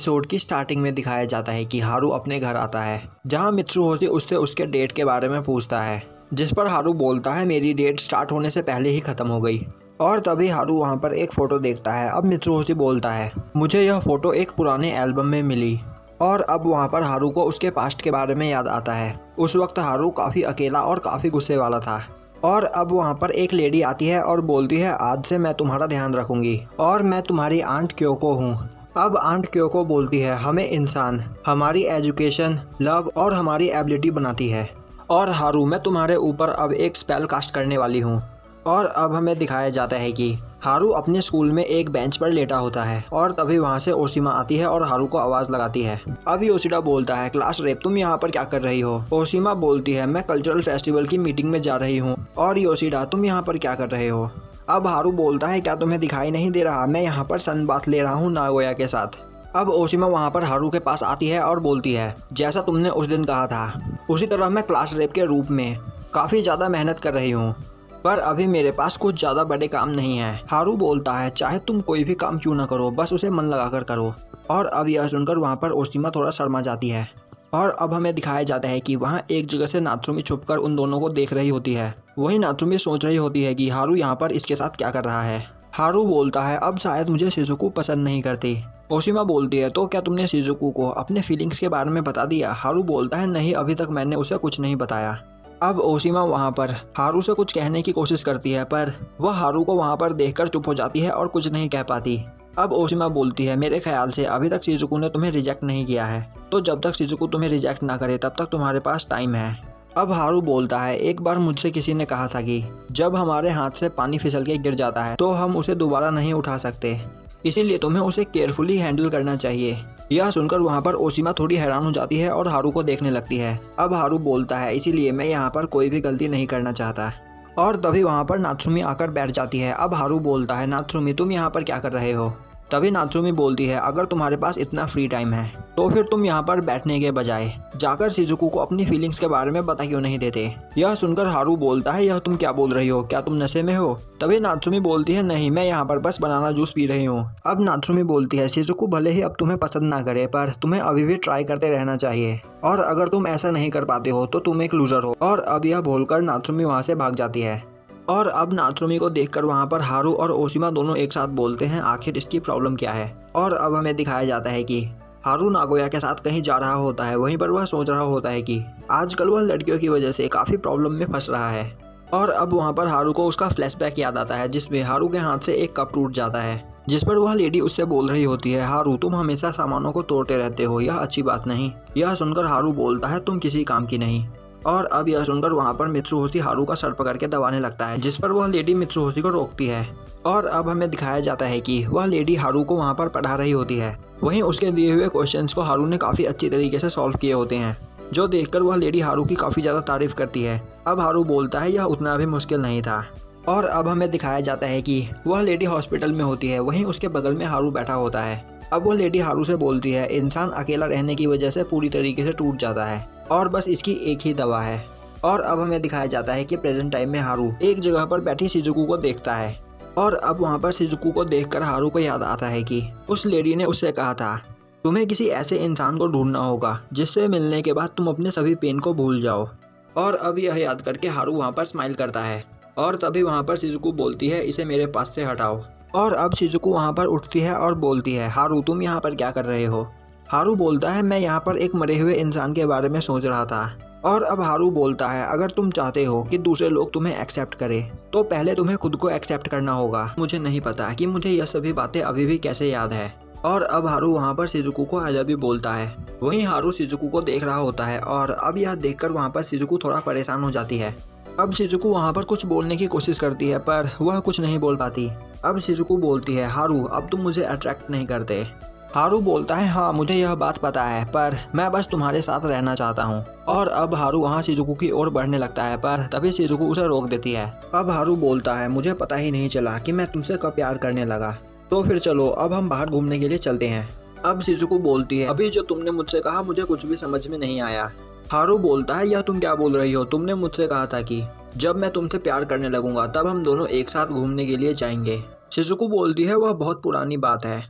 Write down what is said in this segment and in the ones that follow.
Episode की starting में दिखाया जाता है कि हारू अपने घर आता है, जहां मित्सुहोशी उससे उसके डेट के बारे में पूछता है, जिस पर हारू बोलता है मेरी डेट स्टार्ट होने से पहले ही ख़त्म हो गई। और तभी हारू वहां पर एक फ़ोटो देखता है। अब मित्सुहोशी बोलता है मुझे यह फ़ोटो एक पुराने एल्बम में मिली। और अब वहाँ पर हारू को उसके पास्ट के बारे में याद आता है। उस वक्त हारू काफ़ी अकेला और काफ़ी गुस्से वाला था। और अब वहाँ पर एक लेडी आती है और बोलती है आज से मैं तुम्हारा ध्यान रखूंगी और मैं तुम्हारी आंट क्योको हूँ। अब आंट क्योको बोलती है हमें इंसान हमारी एजुकेशन, लव और हमारी एबिलिटी बनाती है और हारू मैं तुम्हारे ऊपर अब एक स्पेल कास्ट करने वाली हूँ। और अब हमें दिखाया जाता है कि हारू अपने स्कूल में एक बेंच पर लेटा होता है और तभी वहाँ से ओशिमा आती है और हारू को आवाज़ लगाती है। अब योशिडा बोलता है क्लास रेप तुम यहाँ पर क्या कर रही हो। ओशिमा बोलती है मैं कल्चरल फेस्टिवल की मीटिंग में जा रही हूँ। और योशिडा तुम यहाँ पर क्या कर रहे हो। अब हारू बोलता है क्या तुम्हें दिखाई नहीं दे रहा, मैं यहाँ पर सन बाथ ले रहा हूँ नागोया के साथ। अब ओशिमा वहाँ पर हारू के पास आती है और बोलती है जैसा तुमने उस दिन कहा था उसी तरह मैं क्लास रेप के रूप में काफ़ी ज़्यादा मेहनत कर रही हूँ, पर अभी मेरे पास कुछ ज़्यादा बड़े काम नहीं है। हारू बोलता है चाहे तुम कोई भी काम क्यों ना करो, बस उसे मन लगाकर करो। और अब यह सुनकर वहाँ पर ओशिमा थोड़ा शर्मा जाती है। और अब हमें दिखाया जाता है कि वहाँ एक जगह से नात्सुमी छुपकर उन दोनों को देख रही होती है। वहीं नात्सुमी सोच रही होती है कि हारू यहाँ पर इसके साथ क्या कर रहा है। हारू बोलता है अब शायद मुझे शिजुको पसंद नहीं करती। ओशिमा बोलती है तो क्या तुमने शिजुको को अपने फीलिंग्स के बारे में बता दिया। हारू बोलता है नहीं, अभी तक मैंने उसे कुछ नहीं बताया। अब ओशिमा वहाँ पर हारू से कुछ कहने की कोशिश करती है, पर वह हारू को वहाँ पर देखकर चुप हो जाती है और कुछ नहीं कह पाती। अब ओशिमा बोलती है मेरे ख्याल से अभी तक शिजुको ने तुम्हें रिजेक्ट नहीं किया है, तो जब तक शिजुको तुम्हें रिजेक्ट ना करे तब तक तुम्हारे पास टाइम है। अब हारू बोलता है एक बार मुझसे किसी ने कहा था कि जब हमारे हाथ से पानी फिसल के गिर जाता है तो हम उसे दोबारा नहीं उठा सकते, इसीलिए तुम्हें उसे केयरफुली हैंडल करना चाहिए। यह सुनकर वहाँ पर ओशिमा थोड़ी हैरान हो जाती है और हारू को देखने लगती है। अब हारू बोलता है इसीलिए मैं यहाँ पर कोई भी गलती नहीं करना चाहता। और तभी वहाँ पर नात्सुमी आकर बैठ जाती है। अब हारू बोलता है नात्सुमी तुम यहाँ पर क्या कर रहे हो। तभी नात्सुमी बोलती है अगर तुम्हारे पास इतना फ्री टाइम है तो फिर तुम यहाँ पर बैठने के बजाय जाकर शिजुको को अपनी फीलिंग्स के बारे में बता क्यों नहीं देते। यह सुनकर हारू बोलता है यह तुम क्या बोल रही हो, क्या तुम नशे में हो। तभी नात्सुमी बोलती है नहीं, मैं यहाँ पर बस बनाना जूस पी रही हूँ। अब नात्सुमी बोलती है शिजुको भले ही अब तुम्हें पसंद ना करे, पर तुम्हें अभी भी ट्राई करते रहना चाहिए और अगर तुम ऐसा नहीं कर पाते हो तो तुम एक लूजर हो। और अब यह बोलकर नात्सुमी वहाँ से भाग जाती है। और अब नात्सुमी को देखकर वहाँ पर हारू और ओशिमा दोनों एक साथ बोलते हैं आखिर इसकी प्रॉब्लम क्या है। और अब हमें दिखाया जाता है कि हारू नागोया के साथ कहीं जा रहा होता है। वहीं पर वह सोच रहा होता है कि आजकल वह लड़कियों की वजह से काफ़ी प्रॉब्लम में फंस रहा है। और अब वहाँ पर हारू को उसका फ्लैशबैक याद आता है, जिसमें हारू के हाथ से एक कप टूट जाता है, जिस पर वह लेडी उससे बोल रही होती है हारू तुम हमेशा सामानों को तोड़ते रहते हो, यह अच्छी बात नहीं। यह सुनकर हारू बोलता है तुम किसी काम की नहीं। और अब यह सुनकर वहाँ पर मित्सुहोशी हारू का सर पकड़ के दबाने लगता है, जिस पर वह लेडी मित्सुहोशी को रोकती है। और अब हमें दिखाया जाता है कि वह लेडी हारू को वहाँ पर पढ़ा रही होती है। वहीं उसके दिए हुए क्वेश्चंस को हारू ने काफ़ी अच्छी तरीके से सॉल्व किए होते हैं, जो देखकर वह लेडी हारू की काफ़ी ज़्यादा तारीफ करती है। अब हारू बोलता है यह उतना भी मुश्किल नहीं था। और अब हमें दिखाया जाता है कि वह लेडी हॉस्पिटल में होती है। वहीं उसके बगल में हारू बैठा होता है। अब वह लेडी हारू से बोलती है इंसान अकेला रहने की वजह से पूरी तरीके से टूट जाता है और बस इसकी एक ही दवा है। और अब हमें दिखाया जाता है कि प्रेजेंट टाइम में हारू एक जगह पर बैठी शिजुको को देखता है। और अब वहाँ पर शिजुको को देखकर हारू को याद आता है कि उस लेडी ने उससे कहा था तुम्हें किसी ऐसे इंसान को ढूंढना होगा जिससे मिलने के बाद तुम अपने सभी पेन को भूल जाओ। और अब यह याद करके हारू वहाँ पर स्माइल करता है। और तभी वहाँ पर शिजुको बोलती है इसे मेरे पास से हटाओ। और अब शिजुको वहाँ पर उठती है और बोलती है हारू तुम यहाँ पर क्या कर रहे हो। हारू बोलता है मैं यहाँ पर एक मरे हुए इंसान के बारे में सोच रहा था। और अब हारू बोलता है अगर तुम चाहते हो कि दूसरे लोग तुम्हें एक्सेप्ट करें तो पहले तुम्हें खुद को एक्सेप्ट करना होगा। मुझे नहीं पता कि मुझे यह सभी बातें अभी भी कैसे याद है। और अब हारू वहाँ पर शिजुको को आई लव यू बोलता है। वहीं हारू शिजुको को देख रहा होता है और अब यह देखकर वहाँ पर शिजुको थोड़ा परेशान हो जाती है। अब शिजुको वहाँ पर कुछ बोलने की कोशिश करती है, पर वह कुछ नहीं बोल पाती। अब शिजुको बोलती है हारू अब तुम मुझे अट्रैक्ट नहीं करते। हारू बोलता है हाँ मुझे यह बात पता है, पर मैं बस तुम्हारे साथ रहना चाहता हूँ। और अब हारू वहाँ शिजुको की ओर बढ़ने लगता है, पर तभी शिजुको उसे रोक देती है। अब हारू बोलता है मुझे पता ही नहीं चला कि मैं तुमसे कब प्यार करने लगा, तो फिर चलो अब हम बाहर घूमने के लिए चलते हैं। अब शिजुको बोलती है अभी जो तुमने मुझसे कहा मुझे कुछ भी समझ में नहीं आया। हारू बोलता है यह तुम क्या बोल रही हो, तुमने मुझसे कहा था कि जब मैं तुमसे प्यार करने लगूंगा तब हम दोनों एक साथ घूमने के लिए जाएंगे। शिजुको बोलती है वह बहुत पुरानी बात है।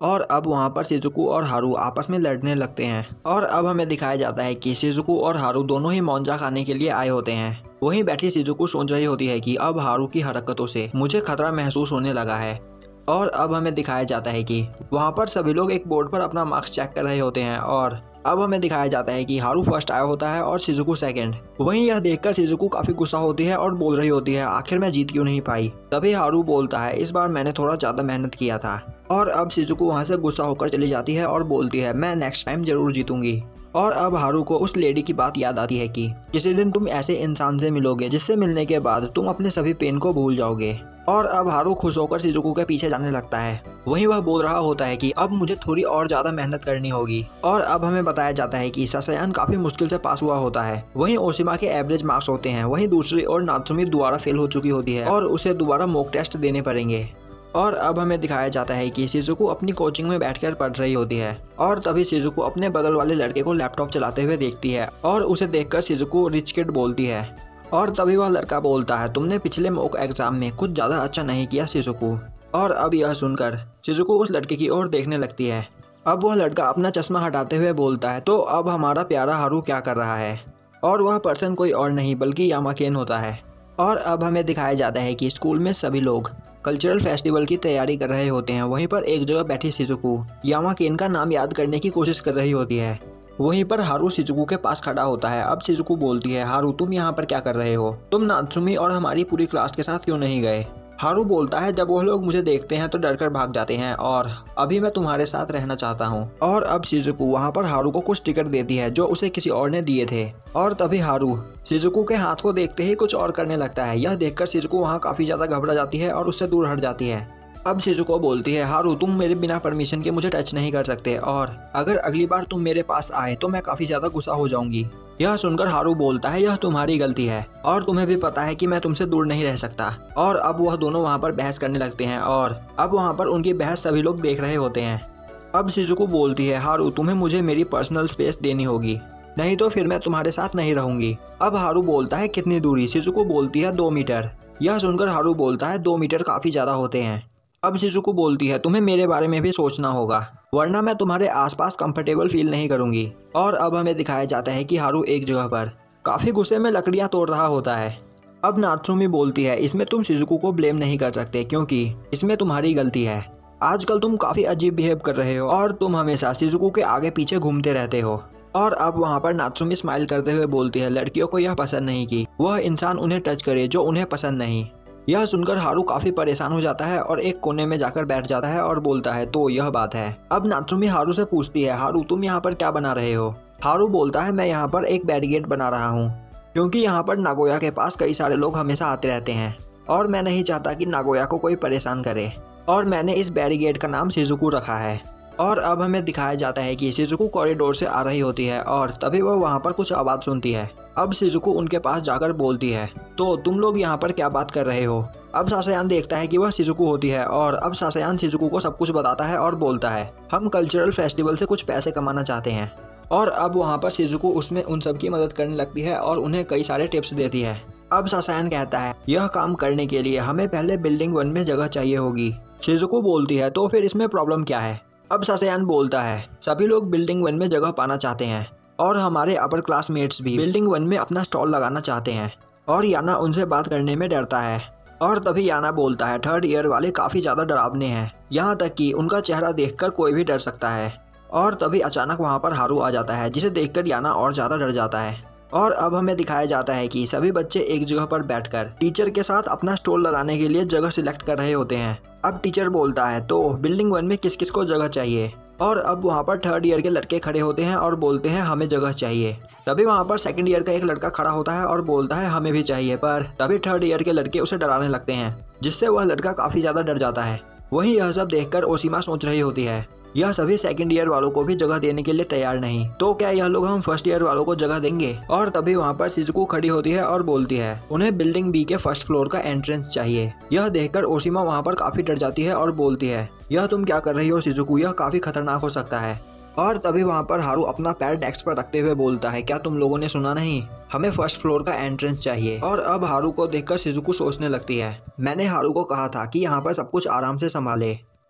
और अब वहाँ पर शिजुको और हारू आपस में लड़ने लगते हैं। और अब हमें दिखाया जाता है कि शिजुको और हारू दोनों ही मोंजा खाने के लिए आए होते हैं। वहीं बैठी शिजुको सोच रही होती है कि अब हारू की हरकतों से मुझे खतरा महसूस होने लगा है। और अब हमें दिखाया जाता है कि वहाँ पर सभी लोग एक बोर्ड पर अपना मार्क्स चेक कर रहे होते हैं। और अब हमें दिखाया जाता है कि हारू फर्स्ट आया होता है और शिजुको सेकंड। वहीं यह देखकर शिजुको काफी गुस्सा होती है और बोल रही होती है, आखिर मैं जीत क्यों नहीं पाई। तभी हारू बोलता है, इस बार मैंने थोड़ा ज्यादा मेहनत किया था। और अब शिजुको वहाँ से गुस्सा होकर चली जाती है और बोलती है, मैं नेक्स्ट टाइम जरूर जीतूंगी। और अब हारू को उस लेडी की बात याद आती है कि किसी दिन तुम ऐसे इंसान से मिलोगे जिससे मिलने के बाद तुम अपने सभी पेन को भूल जाओगे। और अब हारू खुश होकर शिजुको के पीछे जाने लगता है। वहीं वह बोल रहा होता है कि अब मुझे थोड़ी और ज्यादा मेहनत करनी होगी। और अब हमें बताया जाता है कि सासायान काफी मुश्किल से पास हुआ होता है। वहीं ओशिमा के एवरेज मार्क्स होते हैं। वहीं दूसरी ओर नात्सुमी दोबारा फेल हो चुकी होती है और उसे दोबारा मॉक टेस्ट देने पड़ेंगे। और अब हमें दिखाया जाता है कि शिजुको अपनी कोचिंग में बैठकर पढ़ रही होती है। और तभी शिजुको अपने बगल वाले लड़के को लैपटॉप चलाते हुए देखती है और उसे देखकर शिजुको रिच किड बोलती है। और तभी वह लड़का बोलता है, तुमने पिछले मॉक एग्जाम में कुछ ज्यादा अच्छा नहीं किया शिजुको। और अब यह सुनकर शिजुको उस लड़के की ओर देखने लगती है। अब वह लड़का अपना चश्मा हटाते हुए बोलता है, तो अब हमारा प्यारा हारू क्या कर रहा है। और वह पर्सन कोई और नहीं बल्कि यामाकेन होता है। और अब हमें दिखाया जाता है कि स्कूल में सभी लोग कल्चरल फेस्टिवल की तैयारी कर रहे होते हैं। वहीं पर एक जगह बैठी शिजुको यामाकेन का नाम याद करने की कोशिश कर रही होती है। वहीं पर हारू शिजुको के पास खड़ा होता है। अब शिजुको बोलती है, हारू तुम यहाँ पर क्या कर रहे हो, तुम नात्सुमी और हमारी पूरी क्लास के साथ क्यों नहीं गए। हारू बोलता है, जब वो लोग मुझे देखते हैं तो डरकर भाग जाते हैं और अभी मैं तुम्हारे साथ रहना चाहता हूँ। और अब शिजुको वहाँ पर हारू को कुछ टिकट देती है जो उसे किसी और ने दिए थे। और तभी हारू शिजुको के हाथ को देखते ही कुछ और करने लगता है। यह देखकर शिजुको वहाँ काफी ज्यादा घबरा जाती है और उससे दूर हट जाती है। अब शिजुको बोलती है, हारू तुम मेरे बिना परमिशन के मुझे टच नहीं कर सकते और अगर अगली बार तुम मेरे पास आए तो मैं काफी ज्यादा गुस्सा हो जाऊंगी। यह सुनकर हारू बोलता है, यह तुम्हारी गलती है और तुम्हें भी पता है कि मैं तुमसे दूर नहीं रह सकता। और अब वह दोनों वहाँ पर बहस करने लगते हैं और अब वहाँ पर उनकी बहस सभी लोग देख रहे होते हैं। अब शिजुको बोलती है, हारू तुम्हें मुझे मेरी पर्सनल स्पेस देनी होगी, नहीं तो फिर मैं तुम्हारे साथ नहीं रहूंगी। अब हारू बोलता है, कितनी दूरी। शिजुको बोलती है, 2 मीटर। यह सुनकर हारू बोलता है, 2 मीटर काफी ज्यादा होते हैं। अब शिजुको बोलती है, तुम्हें मेरे बारे में भी सोचना होगा वरना मैं तुम्हारे आसपास कंफर्टेबल फील नहीं करूंगी। और अब हमें दिखाया जाता है कि हारू एक जगह पर काफी गुस्से में लकड़ियां तोड़ रहा होता है। अब नात्सुमी बोलती है, इसमें तुम शिजुको को ब्लेम नहीं कर सकते क्योंकि इसमें तुम्हारी गलती है। आजकल तुम काफी अजीब बिहेव कर रहे हो और तुम हमेशा शिजुको के आगे पीछे घूमते रहते हो। और अब वहाँ पर नात्सुमी स्माइल करते हुए बोलती है, लड़कियों को यह पसंद नहीं कि वह इंसान उन्हें टच करे जो उन्हें पसंद नहीं। यह सुनकर हारू काफी परेशान हो जाता है और एक कोने में जाकर बैठ जाता है और बोलता है, तो यह बात है। अब नात्सुमी हारू से पूछती है, हारू तुम यहाँ पर क्या बना रहे हो। हारू बोलता है, मैं यहाँ पर एक बैरिकेड बना रहा हूँ क्योंकि यहाँ पर नागोया के पास कई सारे लोग हमेशा आते रहते हैं और मैं नहीं चाहता कि नागोया को कोई परेशान करे। और मैंने इस बैरिकेड का नाम शिजुको रखा है। और अब हमें दिखाया जाता है कि शिजुको कॉरिडोर से आ रही होती है और तभी वह वहाँ पर कुछ आवाज़ सुनती है। अब शिजुको उनके पास जाकर बोलती है, तो तुम लोग यहाँ पर क्या बात कर रहे हो। अब सासायान देखता है कि वह शिजुको होती है और अब सासायान शिजुको को सब कुछ बताता है और बोलता है, हम कल्चरल फेस्टिवल से कुछ पैसे कमाना चाहते हैं। और अब वहाँ पर शिजुको उसमें उन सब की मदद करने लगती है और उन्हें कई सारे टिप्स देती है। अब सासायान कहता है, यह काम करने के लिए हमें पहले बिल्डिंग 1 में जगह चाहिए होगी। शिजुको बोलती है, तो फिर इसमें प्रॉब्लम क्या है। अब सासायान बोलता है, सभी लोग बिल्डिंग 1 में जगह पाना चाहते हैं और हमारे अपर क्लासमेट्स भी बिल्डिंग 1 में अपना स्टॉल लगाना चाहते हैं। और याना उनसे बात करने में डरता है। और तभी याना बोलता है, 3rd ईयर वाले काफ़ी ज़्यादा डरावने हैं, यहाँ तक कि उनका चेहरा देखकर कोई भी डर सकता है। और तभी अचानक वहाँ पर हारू आ जाता है जिसे देखकर याना और ज़्यादा डर जाता है। और अब हमें दिखाया जाता है कि सभी बच्चे एक जगह पर बैठकर टीचर के साथ अपना स्टॉल लगाने के लिए जगह सिलेक्ट कर रहे होते हैं। अब टीचर बोलता है, तो बिल्डिंग 1 में किस किस को जगह चाहिए। और अब वहाँ पर 3rd ईयर के लड़के खड़े होते हैं और बोलते हैं, हमें जगह चाहिए। तभी वहाँ पर 2nd ईयर का एक लड़का खड़ा होता है और बोलता है, हमें भी चाहिए। पर तभी 3rd ईयर के लड़के उसे डराने लगते हैं जिससे वह लड़का काफ़ी ज़्यादा डर जाता है। वहीं यह सब देखकर ओशिमा सोच रही होती है, यह सभी 2nd ईयर वालों को भी जगह देने के लिए तैयार नहीं, तो क्या यह लोग हम 1st ईयर वालों को जगह देंगे। और तभी वहाँ पर शिजुको खड़ी होती है और बोलती है, उन्हें बिल्डिंग बी के 1st फ्लोर का एंट्रेंस चाहिए। यह देखकर ओशिमा वहाँ पर काफी डर जाती है और बोलती है, यह तुम क्या कर रही हो शिजुको, यह काफी खतरनाक हो सकता है। और तभी वहाँ पर हारू अपना पैर डेस्क पर रखते हुए बोलता है, क्या तुम लोगों ने सुना नहीं, हमें 1st फ्लोर का एंट्रेंस चाहिए। और अब हारू को देखकर शिजुको सोचने लगती है, मैंने हारू को कहा था कि यहाँ पर सब कुछ आराम से संभाले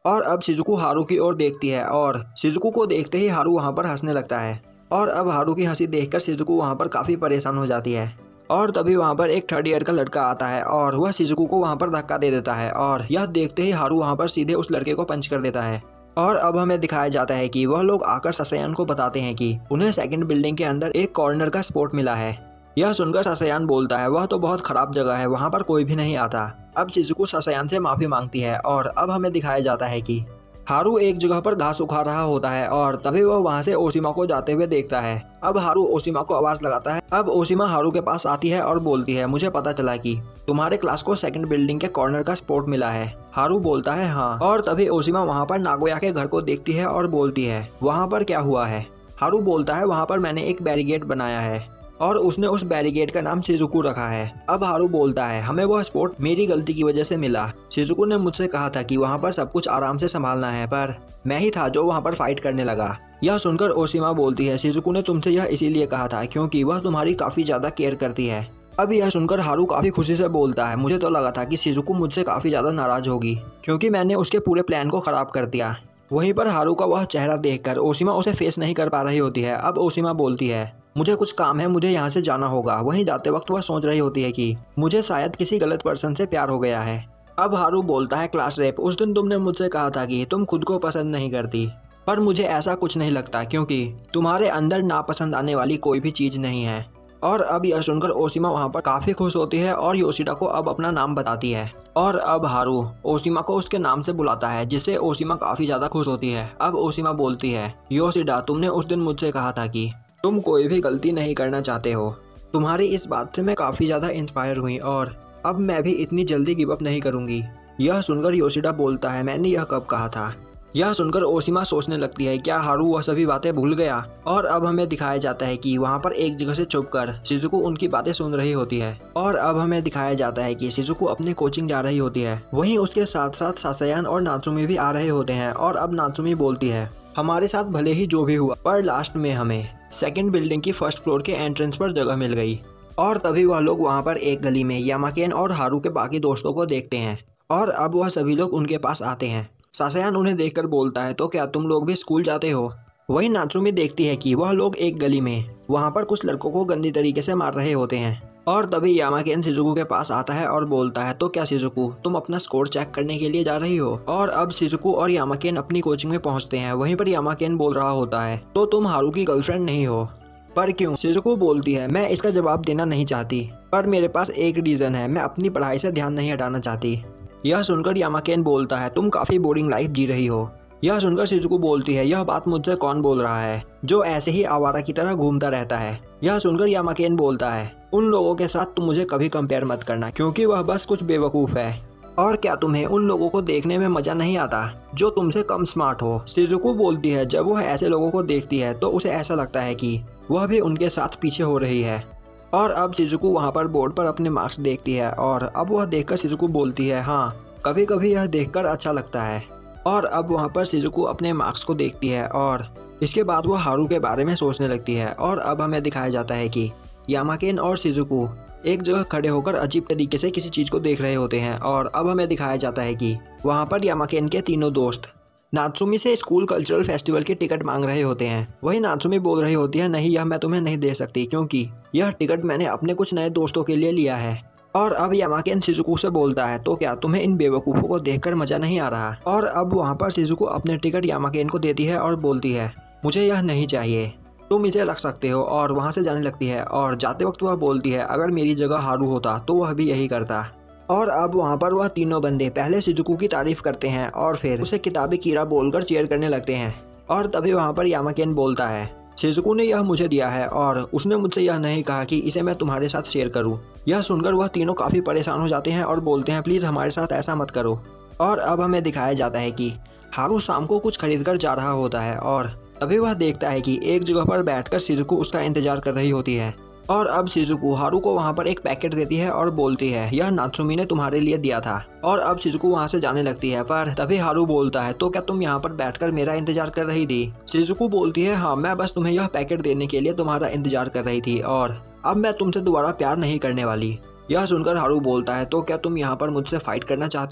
और अब शिजुको हारू की ओर देखती है और शिजुको को देखते ही हारू वहाँ पर हंसने लगता है। और अब हारू की हंसी देखकर शिजुको वहाँ पर काफ़ी परेशान हो जाती है। और तभी वहाँ पर एक 3rd ईयर का लड़का आता है और वह शिजुको को वहाँ पर धक्का दे देता है और यह देखते ही हारू वहाँ पर सीधे उस लड़के को पंच कर देता है। और अब हमें दिखाया जाता है कि वह लोग आकर सासायान को बताते हैं कि उन्हें 2nd बिल्डिंग के अंदर एक कॉर्नर का स्पॉट मिला है। यह सुनकर सासायान बोलता है वह तो बहुत खराब जगह है, वहाँ पर कोई भी नहीं आता। अब शिजुको सासायान से माफ़ी मांगती है और अब हमें दिखाया जाता है कि हारू एक जगह पर घास उखा रहा होता है और तभी वह वहाँ से ओशिमा को जाते हुए देखता है। अब हारू ओशिमा को आवाज़ लगाता है। अब ओशिमा हारू के पास आती है और बोलती है मुझे पता चला कि तुम्हारे क्लास को 2nd बिल्डिंग के कॉर्नर का स्पॉट मिला है। हारू बोलता है हाँ। और तभी ओशिमा वहाँ पर नागोया के घर को देखती है और बोलती है वहाँ पर क्या हुआ है। हारू बोलता है वहाँ पर मैंने एक बैरिकेड बनाया है और उसने उस बैरिकेड का नाम शिजुको रखा है। अब हारू बोलता है हमें वह स्पॉट मेरी गलती की वजह से मिला। शिजुको ने मुझसे कहा था कि वहाँ पर सब कुछ आराम से संभालना है, पर मैं ही था जो वहाँ पर फाइट करने लगा। यह सुनकर ओशिमा बोलती है शिजुको ने तुमसे यह इसीलिए कहा था क्योंकि वह तुम्हारी काफ़ी ज़्यादा केयर करती है। अब यह सुनकर हारू काफ़ी खुशी से बोलता है मुझे तो लगा था कि शिजुको मुझसे काफ़ी ज़्यादा नाराज़ होगी क्योंकि मैंने उसके पूरे प्लान को ख़राब कर दिया। वहीं पर हारू का वह चेहरा देखकर ओशिमा उसे फेस नहीं कर पा रही होती है। अब ओशिमा बोलती है मुझे कुछ काम है, मुझे यहाँ से जाना होगा। वहीं जाते वक्त वह सोच रही होती है कि मुझे शायद किसी गलत पर्सन से प्यार हो गया है। अब हारू बोलता है क्लास रेप, उस दिन तुमने मुझसे कहा था कि तुम खुद को पसंद नहीं करती, पर मुझे ऐसा कुछ नहीं लगता क्योंकि तुम्हारे अंदर नापसंद आने वाली कोई भी चीज़ नहीं है। और अब यह सुनकर ओशिमा वहाँ पर काफ़ी खुश होती है और योशिडा को अब अपना नाम बताती है। और अब हारू ओशिमा को उसके नाम से बुलाता है जिससे ओशिमा काफ़ी ज़्यादा खुश होती है। अब ओशिमा बोलती है योशिडा तुमने उस दिन मुझसे कहा था कि तुम कोई भी गलती नहीं करना चाहते हो। तुम्हारी इस बात से मैं काफ़ी ज़्यादा इंस्पायर हुई और अब मैं भी इतनी जल्दी गिव अप नहीं करूँगी। यह सुनकर योशिडा बोलता है मैंने यह कब कहा था। यह सुनकर ओशिमा सोचने लगती है क्या हारू वह सभी बातें भूल गया। और अब हमें दिखाया जाता है कि वहाँ पर एक जगह से छुपकर शिजुको उनकी बातें सुन रही होती है। और अब हमें दिखाया जाता है कि शिजुको अपनी कोचिंग जा रही होती है, वहीं उसके साथ साथ सासायान और नात्सुमी भी आ रहे होते हैं। और अब नात्सुमी बोलती है हमारे साथ भले ही जो भी हुआ, पर लास्ट में हमें 2nd बिल्डिंग की 1st फ्लोर के एंट्रेंस पर जगह मिल गई। और तभी वह लोग वहाँ पर एक गली में यामाकेन और हारू के बाकी दोस्तों को देखते हैं। और अब वह सभी लोग उनके पास आते हैं। सासायान उन्हें देखकर बोलता है तो क्या तुम लोग भी स्कूल जाते हो। वहीं नात्सुमी देखती है कि वह लोग एक गली में वहाँ पर कुछ लड़कों को गंदी तरीके से मार रहे होते हैं। और तभी यामाकेन शिजुको के पास आता है और बोलता है तो क्या शिजुको तुम अपना स्कोर चेक करने के लिए जा रही हो। और अब शिजुको और यामाकेन अपनी कोचिंग में पहुंचते हैं। वहीं पर यामाकेन बोल रहा होता है तो तुम हारू की गर्लफ्रेंड नहीं हो, पर क्यों। शिजुको बोलती है मैं इसका जवाब देना नहीं चाहती, पर मेरे पास एक रीज़न है, मैं अपनी पढ़ाई से ध्यान नहीं हटाना चाहती। यह सुनकर यामाकेन बोलता है तुम काफ़ी बोरिंग लाइफ जी रही हो। यह सुनकर शिजुको बोलती है यह बात मुझसे कौन बोल रहा है जो ऐसे ही आवारा की तरह घूमता रहता है। यह सुनकर यामाकेन बोलता है उन लोगों के साथ तुम मुझे कभी कंपेयर मत करना क्योंकि वह बस कुछ बेवकूफ़ है। और क्या तुम्हें उन लोगों को देखने में मज़ा नहीं आता जो तुमसे कम स्मार्ट हो। शिजुको बोलती है जब वह ऐसे लोगों को देखती है तो उसे ऐसा लगता है कि वह भी उनके साथ पीछे हो रही है। और अब शिजुको वहाँ पर बोर्ड पर अपने मार्क्स देखती है और अब वह देखकर शिजुको बोलती है हाँ कभी कभी यह देखकर अच्छा लगता है। और अब वहाँ पर शिजुको अपने मार्क्स को देखती है और इसके बाद वह हारू के बारे में सोचने लगती है। और अब हमें दिखाया जाता है कि यामाकेन और शिजुको एक जगह खड़े होकर अजीब तरीके से किसी चीज़ को देख रहे होते हैं। और अब हमें दिखाया जाता है कि वहाँ पर यामाकेन के तीनों दोस्त नात्सुमी से स्कूल कल्चरल फेस्टिवल की टिकट मांग रहे होते हैं। वही नात्सुमी बोल रही होती है नहीं यह मैं तुम्हें नहीं दे सकती क्योंकि यह टिकट मैंने अपने कुछ नए दोस्तों के लिए लिया है। और अब यामाकेन शिजुको से बोलता है तो क्या तुम्हें इन बेवकूफ़ों को देखकर मज़ा नहीं आ रहा। और अब वहाँ पर शिजुको अपने टिकट यामाकेन को देती है और बोलती है मुझे यह नहीं चाहिए, तुम इसे रख सकते हो। और वहाँ से जाने लगती है और जाते वक्त वह बोलती है अगर मेरी जगह हारू होता तो वह भी यही करता। और अब वहाँ पर वह तीनों बंदे पहले शिजुको की तारीफ करते हैं और फिर उसे किताबी कीड़ा बोलकर चीयर करने लगते हैं। और तभी वहाँ पर यामाकेन बोलता है शिजुको ने यह मुझे दिया है और उसने मुझसे यह नहीं कहा कि इसे मैं तुम्हारे साथ शेयर करूं। यह सुनकर वह तीनों काफ़ी परेशान हो जाते हैं और बोलते हैं प्लीज़ हमारे साथ ऐसा मत करो। और अब हमें दिखाया जाता है कि हारू शाम को कुछ खरीद कर जा रहा होता है और तभी वह देखता है कि एक जगह पर बैठकर शिजुको उसका इंतजार कर रही होती है। और अब शिजुको हारू को वहाँ पर एक पैकेट देती है और बोलती है यह नात्सुमी ने तुम्हारे लिए दिया था। और अब शिजुको वहाँ से जाने लगती है, पर तभी हारू बोलता है तो क्या तुम यहाँ पर बैठकर मेरा इंतजार कर रही थी। शिजुको बोलती है हाँ मैं बस तुम्हें यह पैकेट देने के लिए तुम्हारा इंतजार कर रही थी और अब मैं तुमसे दोबारा प्यार नहीं करने वाली। यह सुनकर हारू बोलता है तो क्या तुम यहाँ पर मुझसे फाइट करना चाहती हो।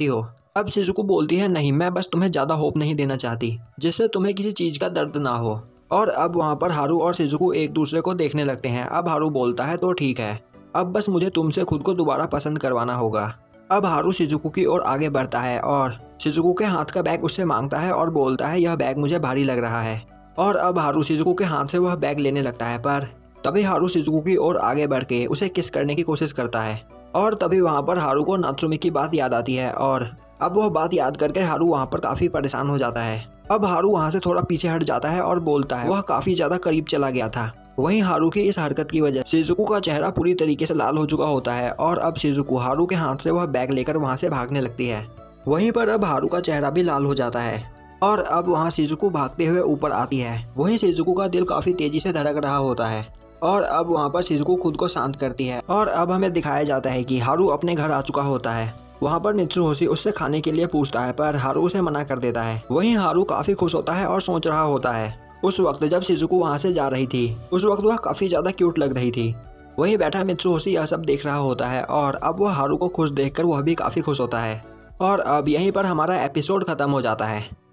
अब शिजुको बोलती है नहीं, मैं बस तुम्हें ज़्यादा होप नहीं देना चाहती जिससे तुम्हें किसी चीज़ का दर्द ना हो। और अब वहाँ पर हारू और शिजुको एक दूसरे को देखने लगते हैं। अब हारू बोलता है तो ठीक है, अब बस मुझे तुमसे खुद को दोबारा पसंद करवाना होगा। अब हारू शिजुको की ओर आगे बढ़ता है और शिजुको के हाथ का बैग उससे मांगता है और बोलता है यह बैग मुझे भारी लग रहा है। और अब हारू शिजुको के हाथ से वह बैग लेने लगता है, पर तभी हारू शिजुको की ओर आगे बढ़ के उसे किस करने की कोशिश करता है। और तभी वहाँ पर हारू को नात्सुमी की बात याद आती है और अब वह बात याद करके हारू वहाँ पर काफ़ी परेशान हो जाता है। अब हारू वहाँ से थोड़ा पीछे हट जाता है और बोलता है वह काफ़ी ज़्यादा करीब चला गया था। वहीं हारू की इस हरकत की वजह से शिजुको का चेहरा पूरी तरीके से लाल हो चुका होता है और अब शिजुको हारू के हाथ से वह बैग लेकर वहाँ से भागने लगती है। वहीं पर अब हारू का चेहरा भी लाल हो जाता है और अब वहाँ शिजुको भागते हुए ऊपर आती है। वहीं शिजुको का दिल काफ़ी तेजी से धड़क रहा होता है और अब वहाँ पर शिजुको खुद को शांत करती है। और अब हमें दिखाया जाता है कि हारू अपने घर आ चुका होता है। वहाँ पर मित्सुहोशी उससे खाने के लिए पूछता है, पर हारू उसे मना कर देता है। वहीं हारू काफ़ी खुश होता है और सोच रहा होता है उस वक्त जब शिजुको वहाँ से जा रही थी, उस वक्त वह काफ़ी ज़्यादा क्यूट लग रही थी। वहीं बैठा मित्सुहोशी यह सब देख रहा होता है और अब वह हारू को खुश देखकर वह भी काफ़ी खुश होता है। और अब यहीं पर हमारा एपिसोड ख़त्म हो जाता है।